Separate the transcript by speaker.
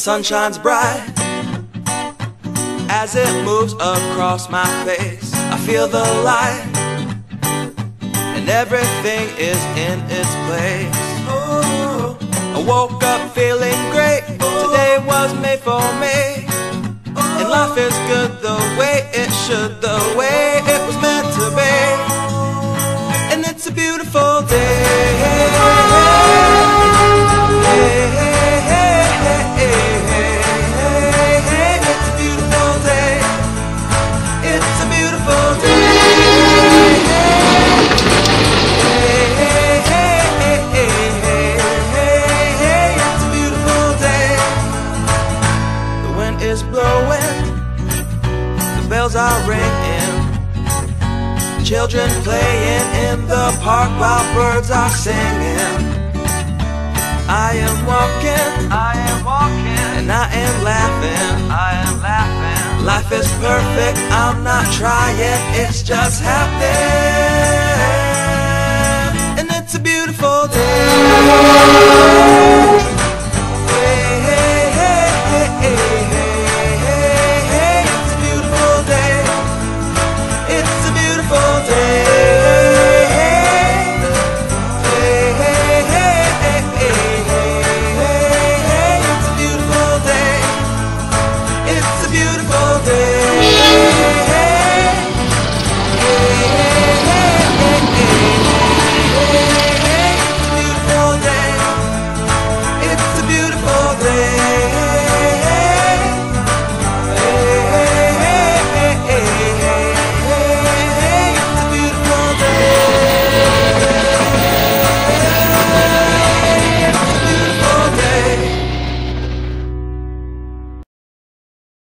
Speaker 1: sun shines bright as it moves across my face. I feel the light and everything is in its place. Oh, I woke up feeling great. Today was made for me, and life is good the way it should, the way it was meant to be. And it's a beautiful day. Is blowing, the bells are ringing, children playing in the park while birds are singing. I am walking, and I am laughing, Life is perfect, I'm not trying, it's just happening. And it's a beautiful day.